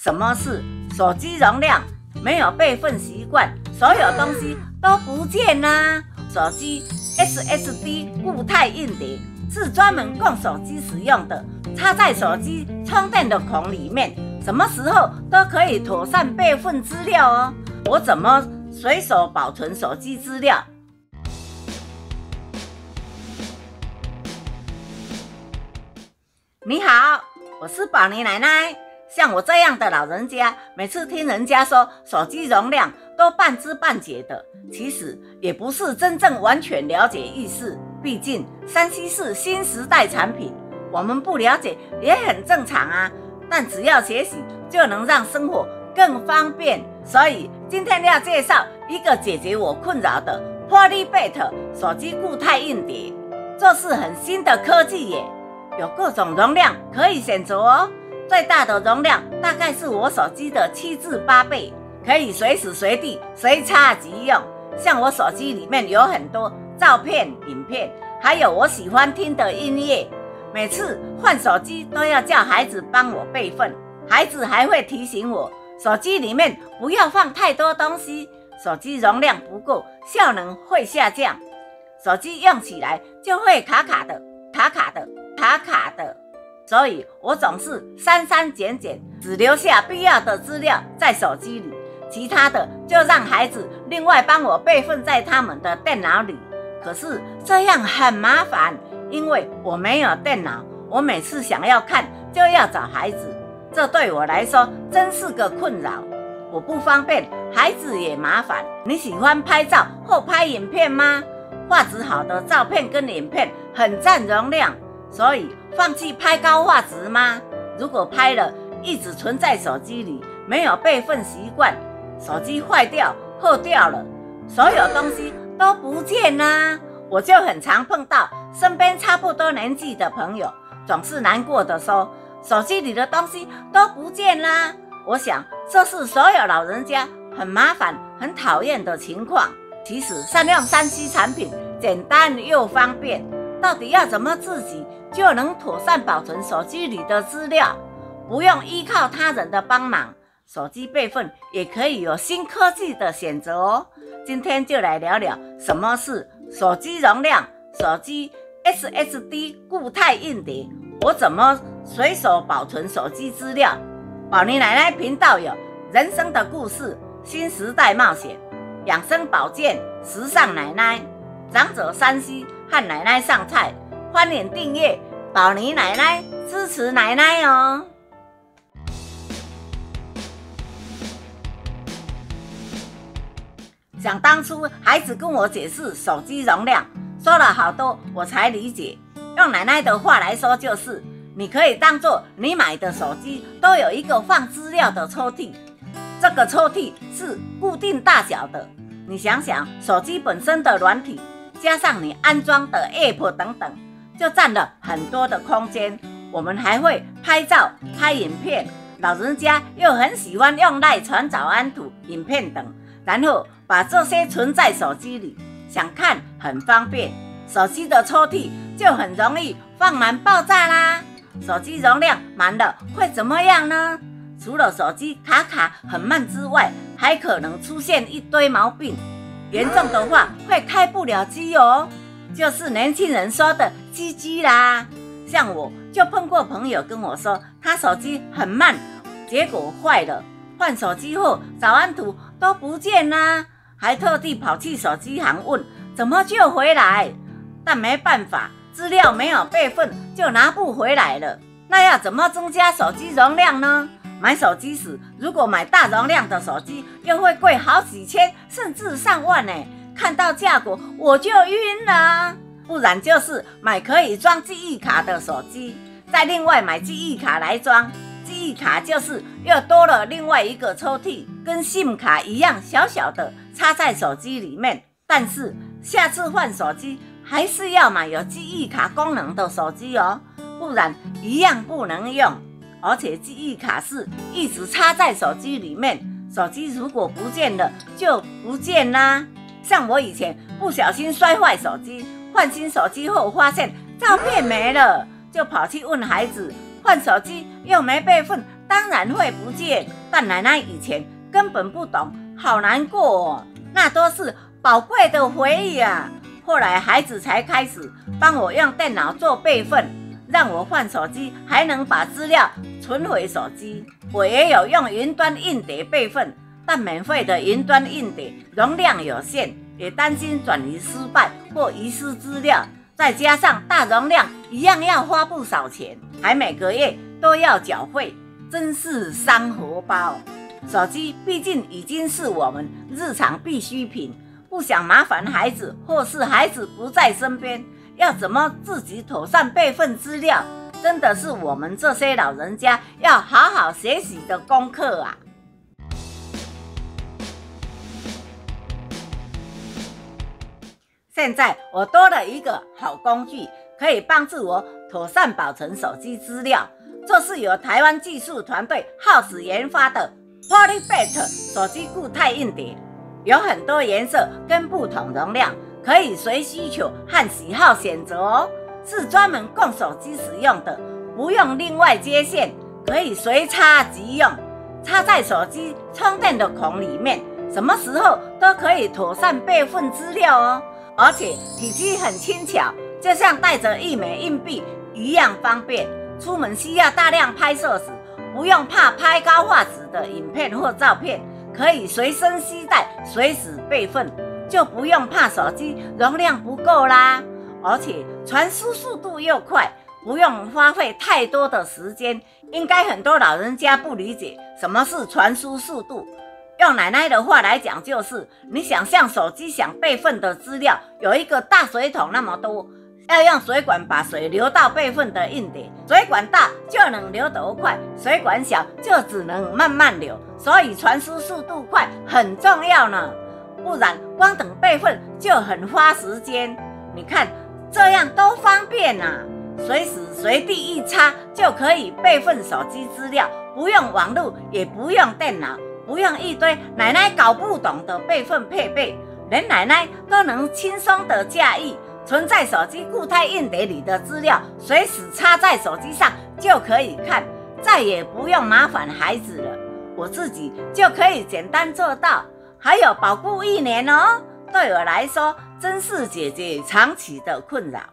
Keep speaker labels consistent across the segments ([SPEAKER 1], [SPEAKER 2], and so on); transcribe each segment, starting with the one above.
[SPEAKER 1] 什么是手机容量没有备份习惯，所有东西都不见啦。手机 SSD 固态硬碟是专门供手机使用的，插在手机充电的孔里面，什么时候都可以妥善备份资料哦。我怎么随手保存手机资料？你好，我是宝妮奶奶。像我这样的老人家，每次听人家说手机容量都半知半解的，其实也不是真正完全了解意思。毕竟3C 是新时代产品，我们不了解也很正常啊。但只要学习，就能让生活更方便。所以今天要介绍一个解决我困扰的 Polybit 手机固态硬碟，这是很新的科技耶，有各种容量可以选择哦。最大的容量大概是我手机的7至8倍，可以随时随地随插即用。像我手机里面有很多照片、影片，还有我喜欢听的音乐。每次换手机都要叫孩子帮我备份，孩子还会提醒我，手机里面不要放太多东西，手机容量不够，效能会下降，手机用起来就会卡卡的。所以我总是删删减减，只留下必要的资料在手机里，其他的就让孩子另外帮我备份在他们的电脑里。可是这样很麻烦，因为我没有电脑，我每次想要看就要找孩子，这对我来说真是个困扰。我不方便，孩子也麻烦。你喜欢拍照或拍影片吗？画质好的照片跟影片很占容量，所以放弃拍高画质吗？如果拍了一直存在手机里，没有备份习惯，手机坏掉破掉了，所有东西都不见啦。我就很常碰到身边差不多年纪的朋友，总是难过的说，手机里的东西都不见啦。我想这是所有老人家很麻烦很讨厌的情况。其实善用3C 产品简单又方便，到底要怎么自己就能妥善保存手机里的资料，不用依靠他人的帮忙，手机备份也可以有新科技的选择哦。今天就来聊聊什么是手机容量，手机 SSD 固态硬碟，我怎么随手保存手机资料。宝妮奶奶频道有人生的故事、新时代冒险、养生保健、时尚奶奶、长者3C和奶奶上菜，欢迎订阅宝妮奶奶，支持奶奶哦。想当初孩子跟我解释手机容量，说了好多我才理解。用奶奶的话来说，就是你可以当作你买的手机都有一个放资料的抽屉，这个抽屉是固定大小的。你想想，手机本身的软体加上你安装的 App 等等，就占了很多的空间。我们还会拍照、拍影片，老人家又很喜欢用LINE传早安图、影片等，然后把这些存在手机里，想看很方便。手机的抽屉就很容易放满爆炸啦。手机容量满了会怎么样呢？除了手机卡卡很慢之外，还可能出现一堆毛病，严重的话会开不了机哦，就是年轻人说的机机啦。像我就碰过朋友跟我说，他手机很慢，结果坏了，换手机后早安图都不见啦，还特地跑去手机行问怎么救回来，但没办法，资料没有备份就拿不回来了。那要怎么增加手机容量呢？买手机时，如果买大容量的手机，又会贵好几千甚至上万呢。看到价格我就晕了。不然就是买可以装记忆卡的手机，再另外买记忆卡来装。记忆卡就是又多了另外一个抽屉，跟 SIM 卡一样小小的，插在手机里面。但是下次换手机还是要买有记忆卡功能的手机哦，不然一样不能用。而且记忆卡是一直插在手机里面，手机如果不见了就不见啦。像我以前不小心摔坏手机，换新手机后发现照片没了，就跑去问孩子，换手机又没备份， 当然会不见，但奶奶以前根本不懂，好难过哦，那都是宝贵的回忆啊。后来孩子才开始帮我用电脑做备份，让我换手机还能把资料存回手机。我也有用云端硬碟备份，但免费的云端硬碟容量有限，也担心转移失败或遗失资料，再加上大容量一样要花不少钱，还每个月都要缴费，真是伤荷包。手机毕竟已经是我们日常必需品，不想麻烦孩子，或是孩子不在身边，要怎么自己妥善备份资料，真的是我们这些老人家要好好学习的功课啊。现在我多了一个好工具，可以帮助我妥善保存手机资料，这是由台湾技术团队耗时研发的 PolyBet 手机固态硬碟，有很多颜色跟不同容量，可以随需求和喜好选择哦，是专门供手机使用的，不用另外接线，可以随插即用，插在手机充电的孔里面，什么时候都可以妥善备份资料哦。而且体积很轻巧，就像带着1枚硬币一样方便。出门需要大量拍摄时，不用怕拍高画质的影片或照片，可以随身携带，随时备份，就不用怕手机容量不够啦。而且传输速度又快，不用花费太多的时间。应该很多老人家不理解什么是传输速度。用奶奶的话来讲，就是你想象手机想备份的资料有一个大水桶那么多，要用水管把水流到备份的硬碟，水管大就能流得快，水管小就只能慢慢流，所以传输速度快很重要呢，不然光等备份就很花时间。你看这样多方便啊，随时随地一插就可以备份手机资料，不用网络，也不用电脑，不用一堆奶奶搞不懂的备份配备，连奶奶都能轻松的驾驭。存在手机固态硬碟里的资料，随时插在手机上就可以看，再也不用麻烦孩子了，我自己就可以简单做到，还有保固1年哦，对我来说真是解决长期的困扰。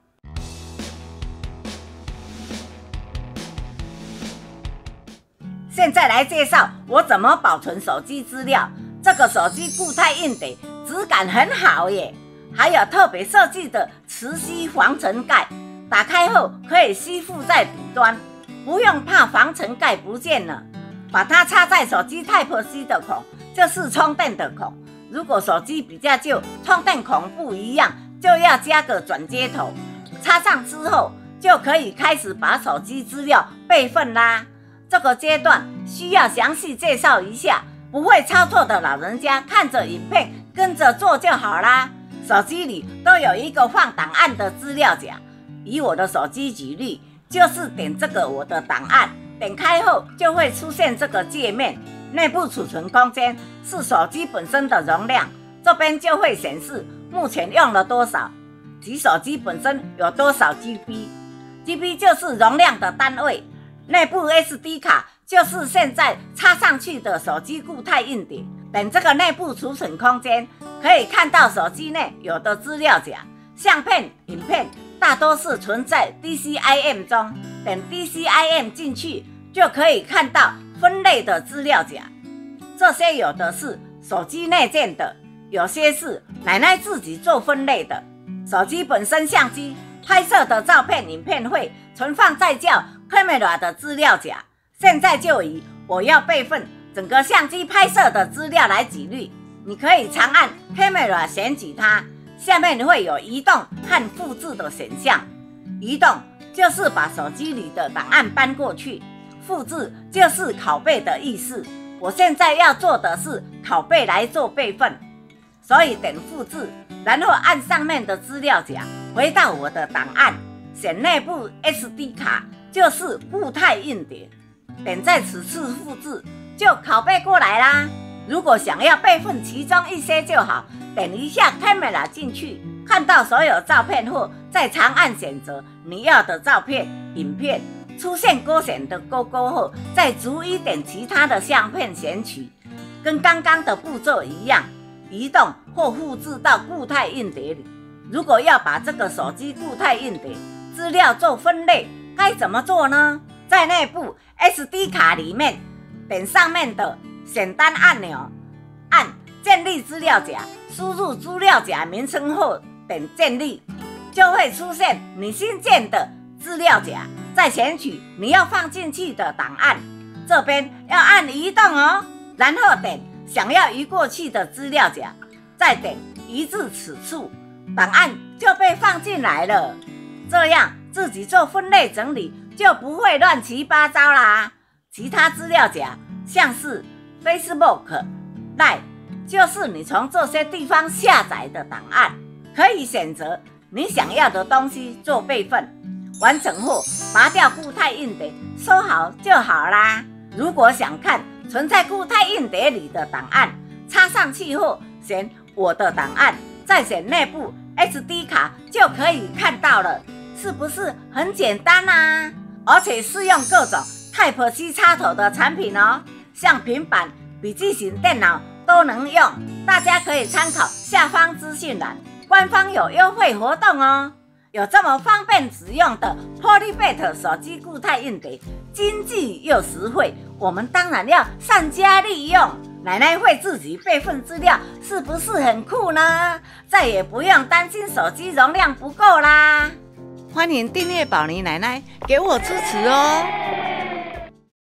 [SPEAKER 1] 现在来介绍我怎么保存手机资料。这个手机固态硬碟质感很好耶，还有特别设计的磁吸防尘盖，打开后可以吸附在底端，不用怕防尘盖不见了。把它插在手机 Type-C 的孔，就是充电的孔。如果手机比较旧，充电孔不一样，就要加个转接头。插上之后，就可以开始把手机资料备份啦。这个阶段需要详细介绍一下，不会操作的老人家看着影片跟着做就好啦。手机里都有一个放档案的资料夹，以我的手机举例，就是点这个我的档案，点开后就会出现这个界面，内部储存空间是手机本身的容量，这边就会显示目前用了多少，及手机本身有多少 GB，GB 就是容量的单位。内部 SD 卡就是现在插上去的手机固态硬碟，点这个内部储存空间，可以看到手机内有的资料夹，相片、影片大多是存在 DCIM 中，点 DCIM 进去就可以看到分类的资料夹，这些有的是手机内建的，有些是奶奶自己做分类的。手机本身相机拍摄的照片、影片会存放在叫 Camera 的资料夹。现在就以我要备份整个相机拍摄的资料来举例，你可以长按 Camera 选举它，下面会有移动和复制的选项。移动就是把手机里的档案搬过去，复制就是拷贝的意思。我现在要做的是拷贝来做备份，所以点复制，然后按上面的资料夹，回到我的档案，选内部 SD 卡，就是固态硬碟，点在此次复制，就拷贝过来啦。如果想要备份其中一些就好，点一下 Camera 进去，看到所有照片后，再长按选择你要的照片、影片， 出现勾选的勾勾后，再逐一点其他的相片选取，跟刚刚的步骤一样，移动或复制到固态硬碟里。如果要把这个手机固态硬碟资料做分类，该怎么做呢？在内部 SD 卡里面，点上面的选单按钮，按建立资料夹，输入资料夹名称后点建立，就会出现你新建的资料夹。再选取你要放进去的档案，这边要按移动哦，然后点想要移过去的资料夹，再点移至此处，档案就被放进来了。这样自己做分类整理就不会乱七八糟啦。其他资料夹像是 Facebook、Line， 就是你从这些地方下载的档案，可以选择你想要的东西做备份。完成后拔掉固态硬碟，收好就好啦。如果想看存在固态硬碟里的档案，插上去后选我的档案，再选内部 SD 卡就可以看到了，是不是很简单啊？而且适用各种 Type-C 插头的产品哦，像平板、笔记型电脑都能用。大家可以参考下方资讯栏，官方有优惠活动哦。有这么方便使用的 PolyFat 手机固态硬碟，经济又实惠，我们当然要善加利用。奶奶会自己备份资料，是不是很酷呢？再也不用担心手机容量不够啦！欢迎订阅宝妮奶奶，给我支持哦！